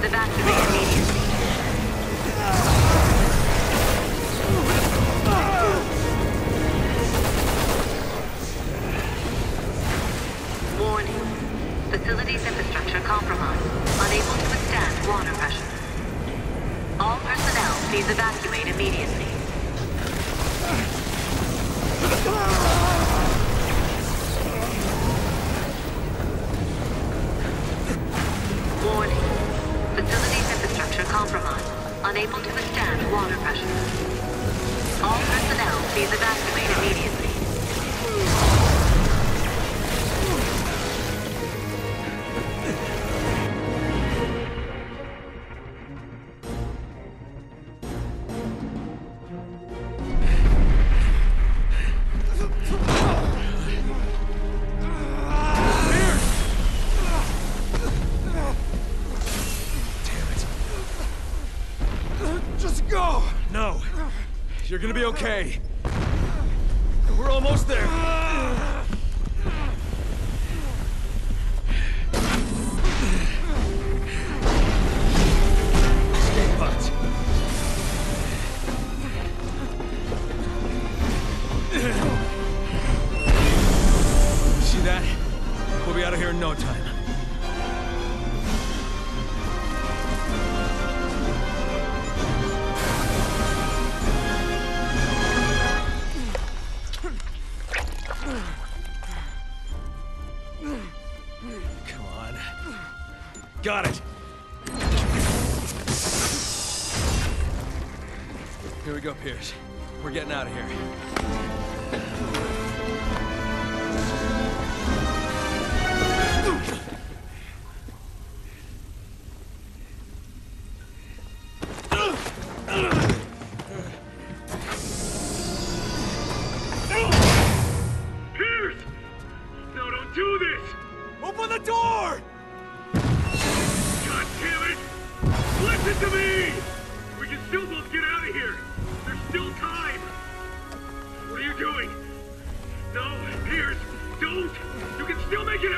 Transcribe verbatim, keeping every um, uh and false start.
Please evacuate immediately. Warning. Facilities infrastructure compromised. Unable to withstand water pressure. All personnel, please evacuate immediately. Warning. Facilities infrastructure compromised. Unable to withstand water pressure. All personnel, please evacuate immediately. You're gonna be okay. We're almost there. Escape pods. See that? We'll be out of here in no time. Got it! Here we go, Pierce. We're getting out of here. Pierce! No, don't do this! Open the door! God damn it! Listen to me! We can still both get out of here! There's still time! What are you doing? No, Pierce, don't! You can still make it